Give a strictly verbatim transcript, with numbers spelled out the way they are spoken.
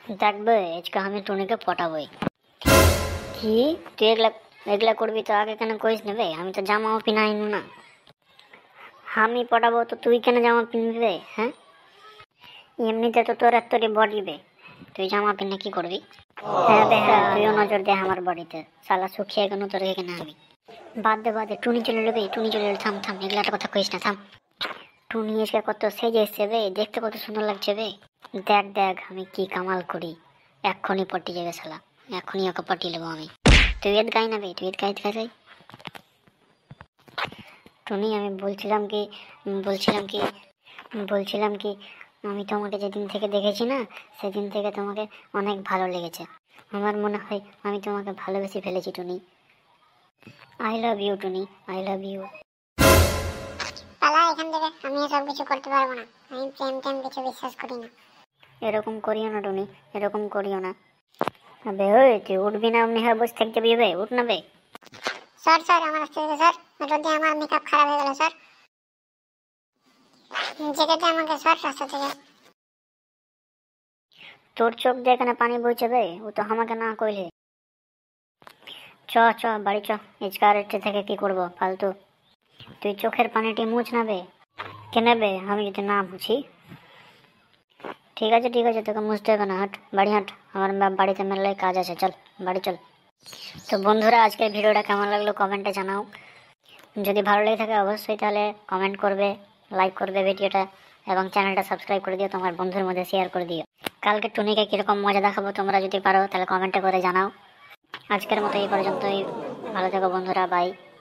দেখবে আজকে আমি টুনিকে পটাবই। কি তুই এগুলা এগুলা করবি তো আগে কেন কইস নেবে? আমি তো জামাও পিনাইনু না। আমি পটাবো তো তুই কেন জামা পিনবি? হ্যাঁ, এমনিতে তো তোর এতটি বডি বে, তুই জামা পিনে কি করবি? হ্যাঁ বে হ্যাঁ, তুইও নজর দে আমার বডিতে, শালা শুকিয়ে গেল তোর এখানে আমি। বাদ দে বাদ দে, টুনি চলে এলো বে, টুনি চলে এলো। থাম থাম, এগুলা একটা কথা কইস না, থাম। টুনি আজকে কত সেজে এসছে বে, দেখতে কত সুন্দর লাগছে বে। দেখ দেখ আমি কি কামাল করি, এক্ষুনি পটি যাবে শালা, এক্ষুনি ওকে পটি নেবো আমি। তুই এদ গাই না বে, তুই এদ গাই গাই। টুনি আমি বলছিলাম কি বলছিলাম কি বলছিলাম কি আমি তোমাকে যেদিন থেকে দেখেছি না, সেদিন থেকে তোমাকে অনেক ভালো লেগেছে। আমার মনে হয় আমি তোমাকে ভালোবেসে ফেলেছি Tuni. I love you Tuni, I love you. পালা এখান থেকে, আমি এসব কিছু করতে পারবো না। আমি প্রেম টেম কিছু বিশ্বাস করি না। এরকম করিও না টুনি, এরকম করিও না। বে ওই তুই উঠবি না, অমনি হয়ে বসে থাকতে বে, উঠ না বে। স্যার স্যার আমার আসতে দিতে স্যার, যদি আমার মেকআপ খারাপ হয়ে গেল স্যার, যেতে দে আমাকে স্যার রাস্তা থেকে। তোর চোখ দিয়ে এখানে পানি বইছে বে, ও তো আমাকে না কইলে। চ চ বাড়ি চ, ইজকার থেকে কি করব ফালতু। তুই চোখের পানিটি মুছ না বে। কেনে বে, আমি যদি না মুছি? ঠিক আছে ঠিক আছে, তোকে মুছতে হবে না, হাট বাড়ি হাট, আমার বাড়িতে মেলায় কাজ আছে, চল বাড়ি চল। তো বন্ধুরা, আজকের ভিডিওটা কেমন লাগলো কমেন্টে জানাও। যদি ভালো লেগে থাকে অবশ্যই তাহলে কমেন্ট করবে, লাইক করবে ভিডিওটা, এবং চ্যানেলটা সাবস্ক্রাইব করে দিও, তোমার বন্ধুর মধ্যে শেয়ার করে দিও। কালকে টুনিকে কীরকম মজা দেখাবো তোমরা যদি পারো তাহলে কমেন্টে করে জানাও। আজকের মতো এই পর্যন্তই, ভালো থেকো বন্ধুরা, বাই।